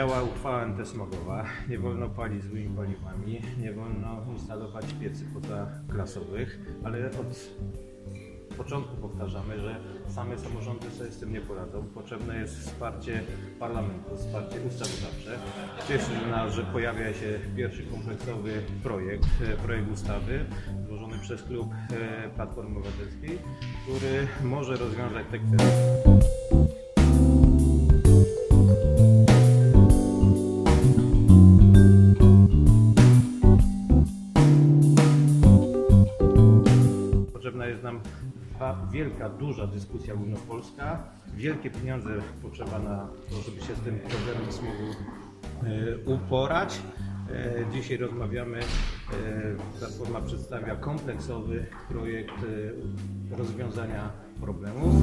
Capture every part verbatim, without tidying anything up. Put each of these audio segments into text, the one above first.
Działa uchwała antysmogowa, nie wolno palić złymi paliwami, nie wolno instalować piecy pozaklasowych, ale od początku powtarzamy, że same samorządy sobie z tym nie poradzą. Potrzebne jest wsparcie parlamentu, wsparcie ustawodawcze. Cieszy nas, że pojawia się pierwszy kompleksowy projekt, projekt ustawy złożony przez klub Platformy Obywatelskiej, który może rozwiązać te kwestie. Potrzebna jest nam wielka, duża dyskusja ogólnopolska, wielkie pieniądze potrzeba na to, żeby się z tym problemem smogu uporać. Dzisiaj rozmawiamy, Platforma przedstawia kompleksowy projekt rozwiązania problemów.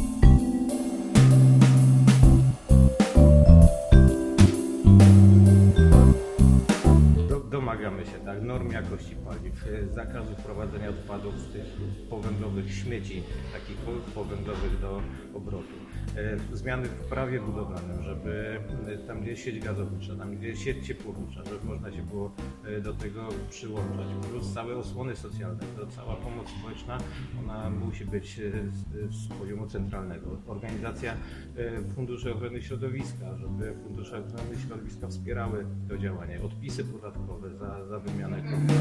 Domagamy się tak, norm jakości paliw, zakazu wprowadzenia odpadów z tych powęglowych śmieci, takich powęglowych do obrotu. Zmiany w prawie budowlanym, żeby tam gdzie jest sieć gazownicza, tam gdzie jest sieć ciepłownicza, żeby można się było do tego przyłączać. Plus całe osłony socjalne, to cała pomoc społeczna, ona musi być z poziomu centralnego. Organizacja Funduszy Ochrony Środowiska, żeby Fundusze Ochrony Środowiska wspierały to działanie. Odpisy podatkowe za, za wymianę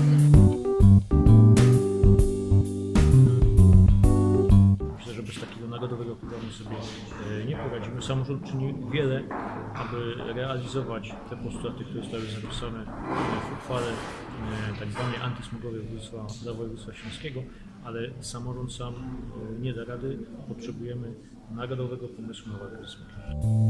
Myślę, że bez takiego narodowego programu sobie nie poradzimy. Samorząd czyni wiele, aby realizować te postulaty, które zostały zapisane w uchwale tak zwanej antysmogowej dla województwa śląskiego, ale samorząd sam nie da rady. Potrzebujemy narodowego pomysłu na walkę ze smogiem.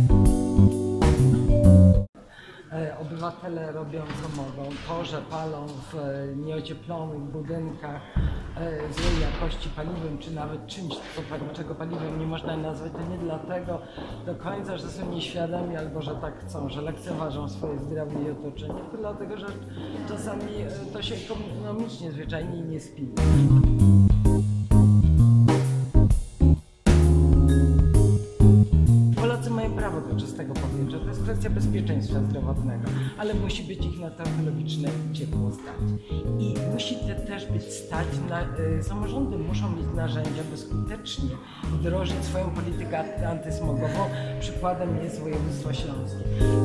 Obywatele robią co mogą. To, że palą w nieocieplonych budynkach złej jakości paliwem, czy nawet czymś, co, czego paliwem nie można nazwać, to nie dlatego do końca, że są nieświadomi albo że tak chcą, że lekceważą swoje zdrowie i otoczenie, tylko dlatego, że czasami to się ekonomicznie zwyczajnie nie spina. Mają prawo do czystego powietrza, to jest kwestia bezpieczeństwa zdrowotnego, ale musi być ich na to ekologiczne ciepło stać. I musi te też być stać, na, y, samorządy muszą mieć narzędzia, by skutecznie wdrożyć swoją politykę antysmogową. Przykładem jest województwo śląskie.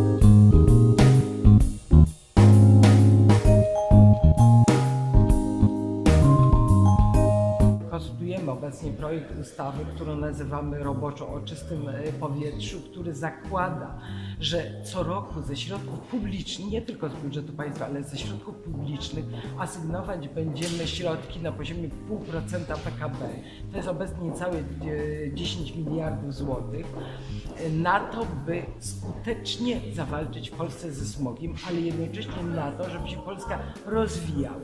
Konstruujemy obecnie projekt ustawy, którą nazywamy roboczo o czystym powietrzu, który zakłada, że co roku ze środków publicznych, nie tylko z budżetu państwa, ale ze środków publicznych asygnować będziemy środki na poziomie zero przecinek pięć procent P K B. To jest obecnie niecałe dziesięć miliardów złotych na to, by skutecznie zawalczyć w Polsce ze smogiem, ale jednocześnie na to, żeby się Polska rozwijała.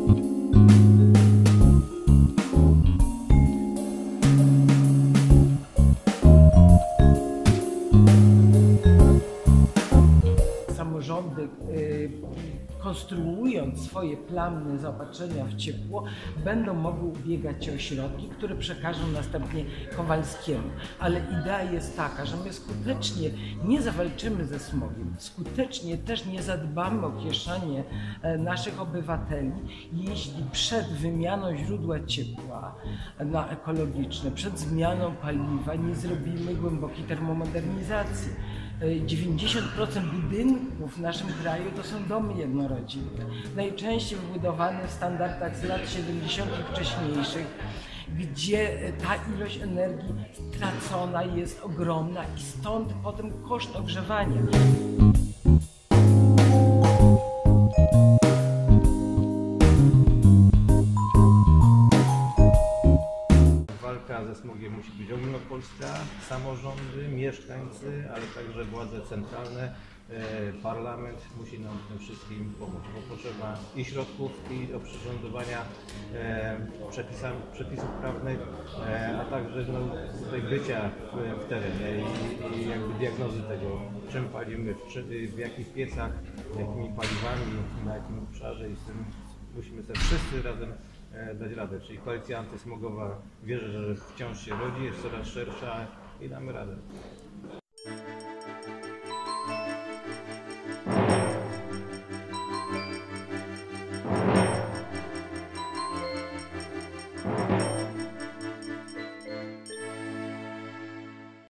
Samorządy, konstruując swoje plany zaopatrzenia w ciepło, będą mogły ubiegać się o środki, które przekażą następnie Kowalskiemu. Ale idea jest taka, że my skutecznie nie zawalczymy ze smogiem, skutecznie też nie zadbamy o kieszenie naszych obywateli, jeśli przed wymianą źródła ciepła na ekologiczne, przed zmianą paliwa nie zrobimy głębokiej termomodernizacji. dziewięćdziesiąt procent budynków w naszym kraju to są domy jednorodzinne, najczęściej wybudowane w standardach z lat siedemdziesiątych wcześniejszych, gdzie ta ilość energii stracona jest ogromna i stąd potem koszt ogrzewania. Ze smogiem musi być ogólnopolska, samorządy, mieszkańcy, ale także władze centralne, e, parlament musi nam w tym wszystkim pomóc, bo potrzeba i środków, i oprzyrządowania e, przepisami, przepisów prawnych, e, a także no, tutaj bycia w, w terenie i, i jakby diagnozy tego, czym palimy, w, czy, w jakich piecach, jakimi paliwami, na jakim obszarze i z tym musimy sobie wszyscy razem dać radę, czyli koalicja antysmogowa wierzę, że wciąż się rodzi, jest coraz szersza i damy radę.